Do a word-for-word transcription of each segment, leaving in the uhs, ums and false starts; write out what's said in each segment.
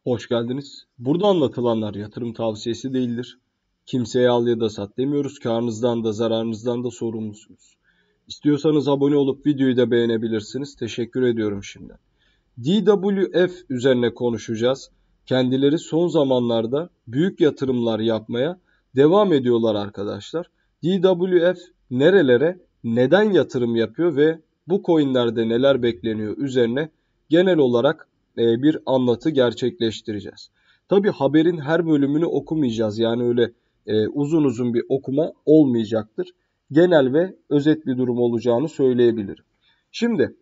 Hoş geldiniz. Burada anlatılanlar yatırım tavsiyesi değildir. Kimseye al ya da sat demiyoruz. Karnınızdan da zararınızdan da sorumlusunuz. İstiyorsanız abone olup videoyu da beğenebilirsiniz. Teşekkür ediyorum şimdiden. D W F üzerine konuşacağız. Kendileri son zamanlarda büyük yatırımlar yapmaya devam ediyorlar arkadaşlar. D W F nerelere, neden yatırım yapıyor ve bu coinlerde neler bekleniyor üzerine genel olarak e, bir anlatı gerçekleştireceğiz. Tabii haberin her bölümünü okumayacağız. Yani öyle e, uzun uzun bir okuma olmayacaktır. Genel ve özet bir durum olacağını söyleyebilirim. Şimdi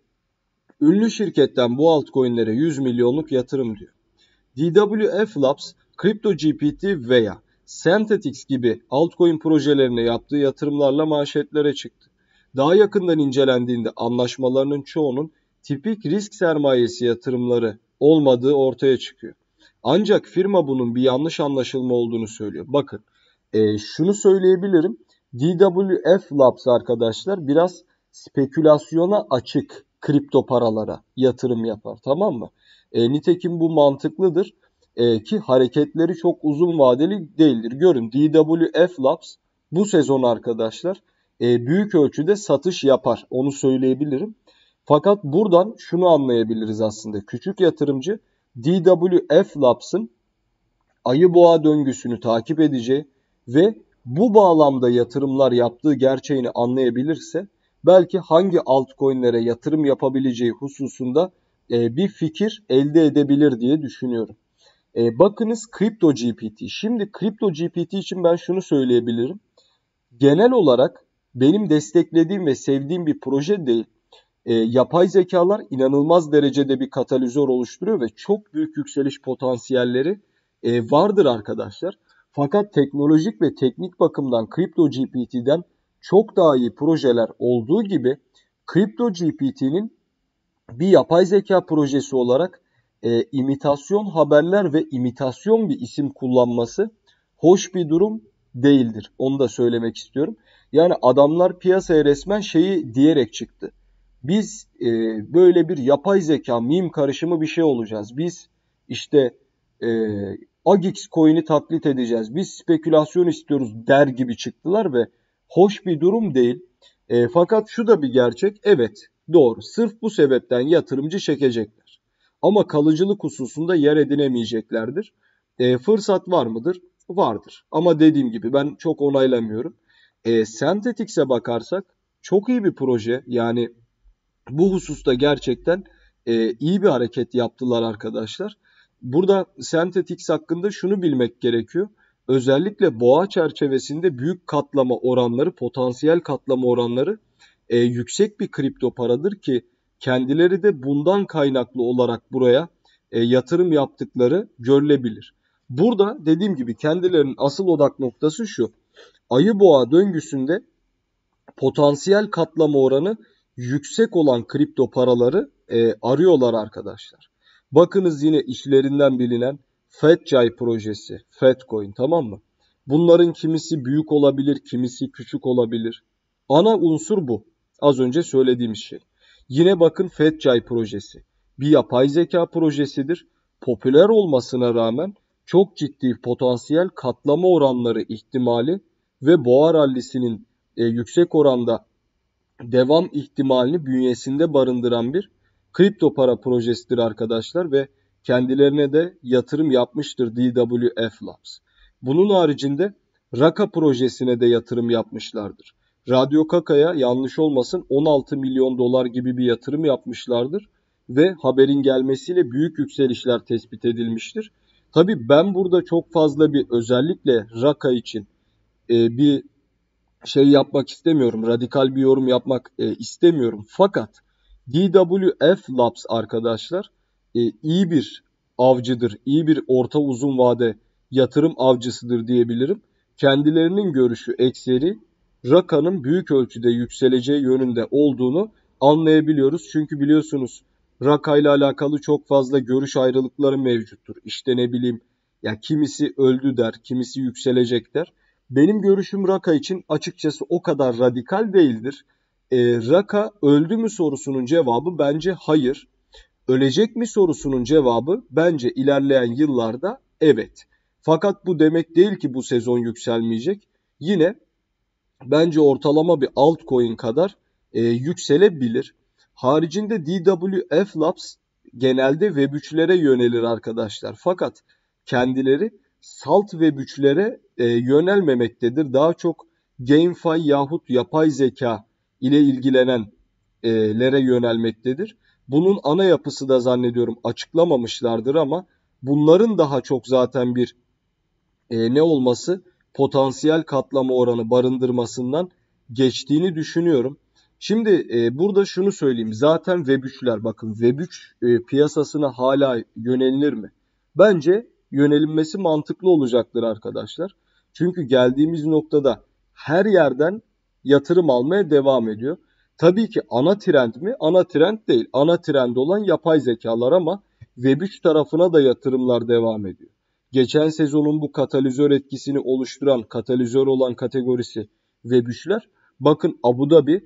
ünlü şirketten bu altcoin'lere yüz milyonluk yatırım diyor. D W F Labs, CryptoGPT veya Synthetix gibi altcoin projelerine yaptığı yatırımlarla manşetlere çıktı. Daha yakından incelendiğinde anlaşmalarının çoğunun tipik risk sermayesi yatırımları olmadığı ortaya çıkıyor. Ancak firma bunun bir yanlış anlaşılma olduğunu söylüyor. Bakın, e, şunu söyleyebilirim. D W F Labs arkadaşlar biraz spekülasyona açık kripto paralara yatırım yapar, tamam mı? E, nitekim bu mantıklıdır e, ki hareketleri çok uzun vadeli değildir. Görün, D W F Labs bu sezon arkadaşlar e, büyük ölçüde satış yapar, onu söyleyebilirim. Fakat buradan şunu anlayabiliriz aslında. Küçük yatırımcı D W F Labs'ın ayı boğa döngüsünü takip edeceği ve bu bağlamda yatırımlar yaptığı gerçeğini anlayabilirse belki hangi altcoin'lere yatırım yapabileceği hususunda e, bir fikir elde edebilir diye düşünüyorum. E, bakınız CryptoGPT. Şimdi CryptoGPT için ben şunu söyleyebilirim. Genel olarak benim desteklediğim ve sevdiğim bir proje değil. E, yapay zekalar inanılmaz derecede bir katalizör oluşturuyor ve çok büyük yükseliş potansiyelleri e, vardır arkadaşlar. Fakat teknolojik ve teknik bakımdan CryptoGPT'den çok daha iyi projeler olduğu gibi CryptoGPT'nin bir yapay zeka projesi olarak e, imitasyon haberler ve imitasyon bir isim kullanması hoş bir durum değildir. Onu da söylemek istiyorum. Yani adamlar piyasaya resmen şeyi diyerek çıktı. Biz e, böyle bir yapay zeka, meme karışımı bir şey olacağız. Biz işte e, Agix coin'i taklit edeceğiz. Biz spekülasyon istiyoruz der gibi çıktılar ve hoş bir durum değil. E, fakat şu da bir gerçek. Evet, doğru. Sırf bu sebepten yatırımcı çekecekler. Ama kalıcılık hususunda yer edinemeyeceklerdir. E, fırsat var mıdır? Vardır. Ama dediğim gibi ben çok onaylamıyorum. E, Synthetix'e bakarsak çok iyi bir proje. Yani bu hususta gerçekten e, iyi bir hareket yaptılar arkadaşlar. Burada Synthetix hakkında şunu bilmek gerekiyor. Özellikle boğa çerçevesinde büyük katlama oranları, potansiyel katlama oranları e, yüksek bir kripto paradır ki kendileri de bundan kaynaklı olarak buraya e, yatırım yaptıkları görülebilir. Burada dediğim gibi kendilerinin asıl odak noktası şu. Ayı boğa döngüsünde potansiyel katlama oranı yüksek olan kripto paraları e, arıyorlar arkadaşlar. Bakınız yine işlerinden bilinen FatJay projesi, Fatcoin, tamam mı? Bunların kimisi büyük olabilir, kimisi küçük olabilir. Ana unsur bu. Az önce söylediğimiz şey. Yine bakın FatJay projesi. Bir yapay zeka projesidir. Popüler olmasına rağmen çok ciddi potansiyel katlama oranları ihtimali ve boğa rallisinin e, yüksek oranda devam ihtimalini bünyesinde barındıran bir kripto para projesidir arkadaşlar ve kendilerine de yatırım yapmıştır D W F Labs. Bunun haricinde Raka projesine de yatırım yapmışlardır. Radyo Kaka'ya yanlış olmasın on altı milyon dolar gibi bir yatırım yapmışlardır ve haberin gelmesiyle büyük yükselişler tespit edilmiştir. Tabii ben burada çok fazla bir özellikle Raka için e, bir şey yapmak istemiyorum. Radikal bir yorum yapmak e, istemiyorum. Fakat D W F Labs arkadaşlar e, iyi bir avcıdır. İyi bir orta uzun vade yatırım avcısıdır diyebilirim. Kendilerinin görüşü ekseri Raka'nın büyük ölçüde yükseleceği yönünde olduğunu anlayabiliyoruz. Çünkü biliyorsunuz Raka ile alakalı çok fazla görüş ayrılıkları mevcuttur. İşte ne bileyim, ya kimisi öldü der, kimisi yükselecek der. Benim görüşüm Raka için açıkçası o kadar radikal değildir. E, Raka öldü mü sorusunun cevabı bence hayır. ölecek mi sorusunun cevabı bence ilerleyen yıllarda evet. Fakat bu demek değil ki bu sezon yükselmeyecek. Yine bence ortalama bir altcoin kadar e, yükselebilir. Haricinde D W F Labs genelde Web üçlere yönelir arkadaşlar. Fakat kendileri salt Web üçlere e, yönelmemektedir. Daha çok GameFi yahut yapay zeka ile ilgilenenlere yönelmektedir. Bunun ana yapısı da zannediyorum açıklamamışlardır ama bunların daha çok zaten bir e, ne olması potansiyel katlama oranı barındırmasından geçtiğini düşünüyorum. Şimdi e, burada şunu söyleyeyim. Zaten Web üçler bakın Web üç e, piyasasına hala yönelilir mi? Bence yönelinmesi mantıklı olacaktır arkadaşlar. Çünkü geldiğimiz noktada her yerden yatırım almaya devam ediyor. Tabii ki ana trend mi? Ana trend değil. Ana trend olan yapay zekalar ama Web üç tarafına da yatırımlar devam ediyor. Geçen sezonun bu katalizör etkisini oluşturan, katalizör olan kategorisi Web üçler. Bakın Abu Dhabi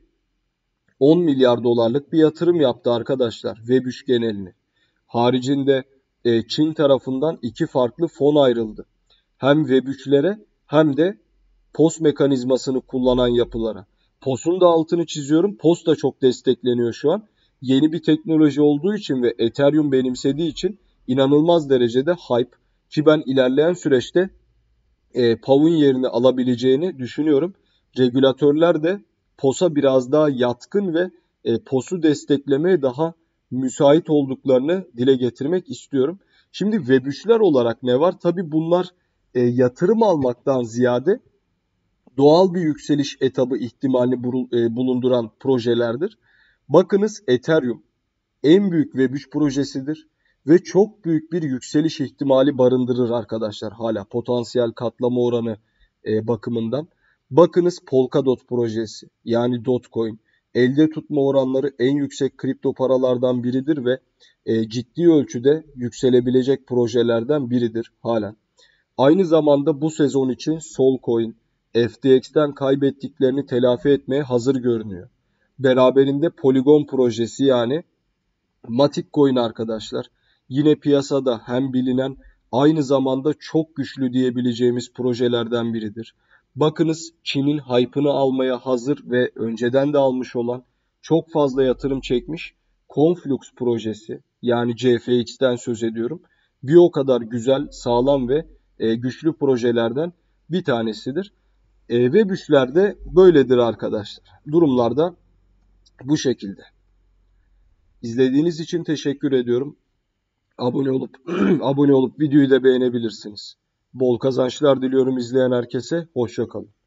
on milyar dolarlık bir yatırım yaptı arkadaşlar Web üç genelini. Haricinde e, Çin tarafından iki farklı fon ayrıldı. Hem Web üçlere hem de P O S mekanizmasını kullanan yapılara. P O S'un da altını çiziyorum. P O S da çok destekleniyor şu an. Yeni bir teknoloji olduğu için ve Ethereum benimsediği için inanılmaz derecede hype. Ki ben ilerleyen süreçte e, P A V'ın yerini alabileceğini düşünüyorum. Regülatörler de P O S''a biraz daha yatkın ve e, P O S'u desteklemeye daha müsait olduklarını dile getirmek istiyorum. Şimdi Web üçler olarak ne var? Tabii bunlar e, yatırım almaktan ziyade doğal bir yükseliş etabı ihtimalini bulunduran projelerdir. Bakınız Ethereum en büyük Web üç projesidir ve çok büyük bir yükseliş ihtimali barındırır arkadaşlar hala potansiyel katlama oranı e, bakımından. Bakınız Polkadot projesi yani Dogecoin elde tutma oranları en yüksek kripto paralardan biridir ve e, ciddi ölçüde yükselebilecek projelerden biridir halen. Aynı zamanda bu sezon için Solcoin, F T X'ten kaybettiklerini telafi etmeye hazır görünüyor. Beraberinde Polygon projesi yani Matic Coin arkadaşlar. Yine piyasada hem bilinen aynı zamanda çok güçlü diyebileceğimiz projelerden biridir. Bakınız Çin'in hype'ını almaya hazır ve önceden de almış olan çok fazla yatırım çekmiş Conflux projesi yani C F X'ten söz ediyorum. Bir o kadar güzel, sağlam ve e, güçlü projelerden bir tanesidir. E, Web üçler de böyledir arkadaşlar. Durumlarda bu şekilde. İzlediğiniz için teşekkür ediyorum. Abone olup abone olup videoyu da beğenebilirsiniz. Bol kazançlar diliyorum izleyen herkese. Hoşça kalın.